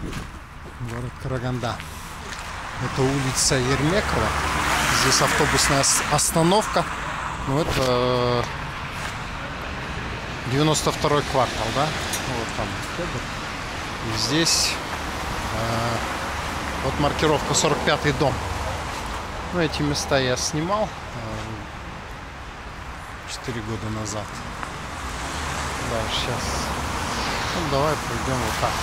Город Караганда. Это улица Ермекова. Здесь автобусная остановка. Ну, это 92-й квартал, да? Вот там. И здесь вот маркировка 45-й дом. Ну, эти места я снимал 4 года назад. Да, сейчас. Ну, давай пойдем вот так.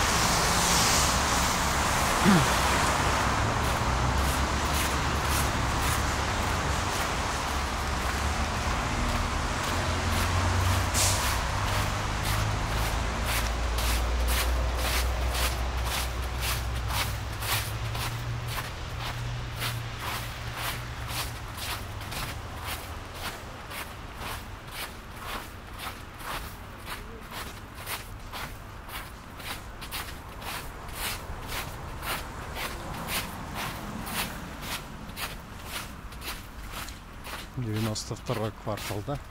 92-й квартал, да?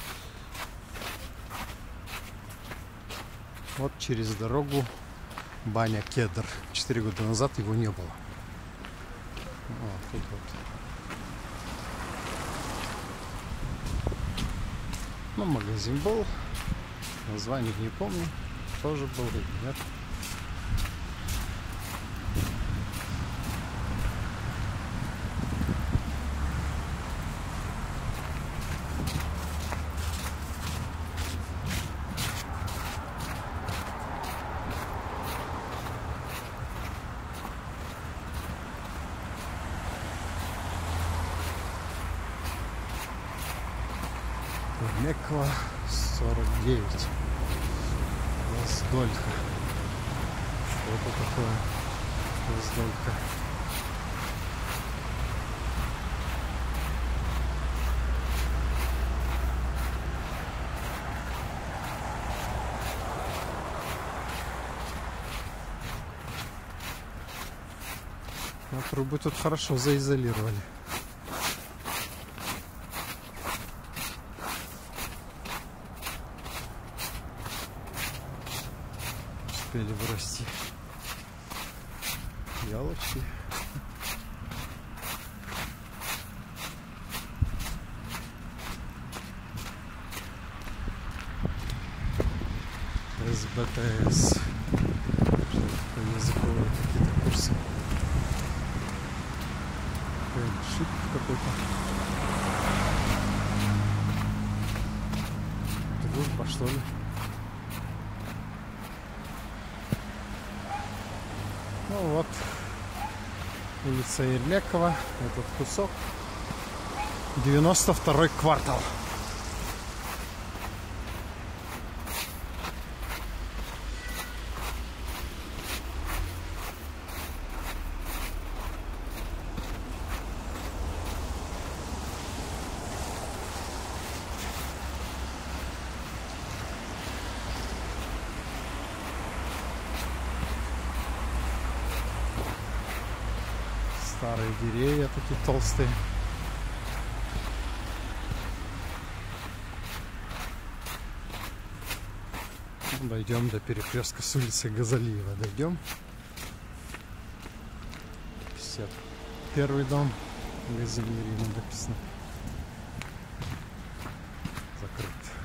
Вот через дорогу баня Кедр. 4 года назад его не было. Вот тут вот. Ну, магазин был. Название не помню. Тоже был или нет. Ермекова 49. Воздолька. Что это такое? Воздолька. А трубы тут хорошо заизолировали. Успели вырасти ялочки. СБТС. Языковые какие-то курсы. Шип какой-то. Дружба, что ли? Ну вот, улица Ермекова, этот кусок, 92-й квартал. Старые деревья такие толстые. Дойдем до перекрестка с улицы Газалиева. Дойдем. 51-й дом. Газалиева написано. Закрыт.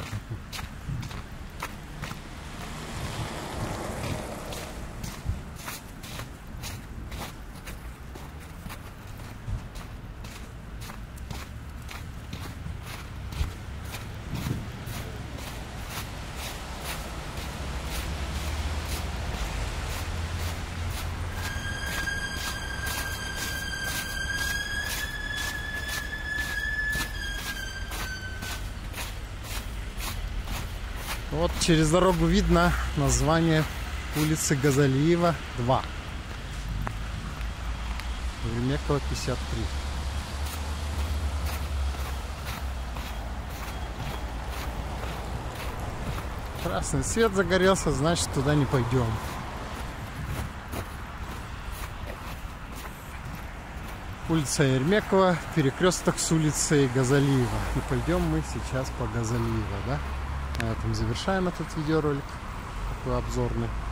Вот через дорогу видно название улицы Газалиева 2. Ермекова 53. Красный свет загорелся, значит туда не пойдем. Улица Ермекова, перекресток с улицей Газалиева. И пойдем мы сейчас по Газалиева, да? На этом завершаем этот видеоролик, такой обзорный.